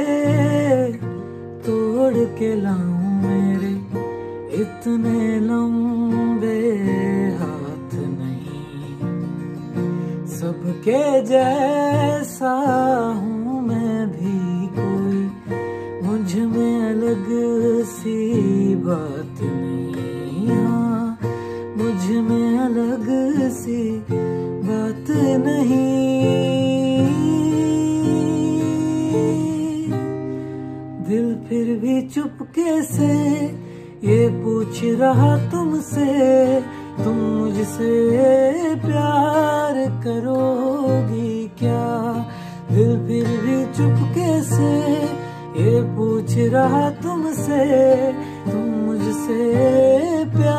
तोड़ के लाऊं मेरे इतने लंबे हाथ नहीं। सबके जैसा हूँ मैं भी कोई, मुझ में अलग सी बात नहीं। हाँ, मुझ में अलग सी बात नहीं। दिल फिर भी चुपके से ये पूछ रहा तुमसे, तुम मुझसे प्यार करोगी क्या? दिल फिर भी चुपके से ये पूछ रहा तुमसे, तुम मुझसे प्यार